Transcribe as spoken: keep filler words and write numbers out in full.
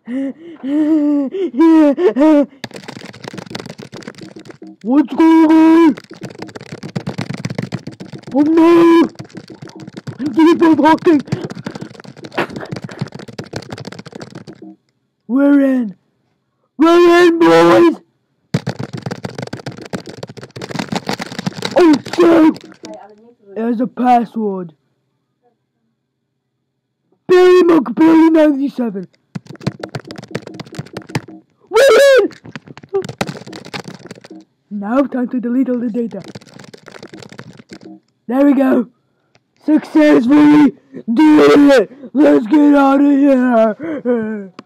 What's going on? Oh no! People talking! We're in! We're in, boys! Oh shit! There's a password. Billy McBilly ninety-seven. We're in! Now time to delete all the data. There we go. Successfully did it! Let's get out of here!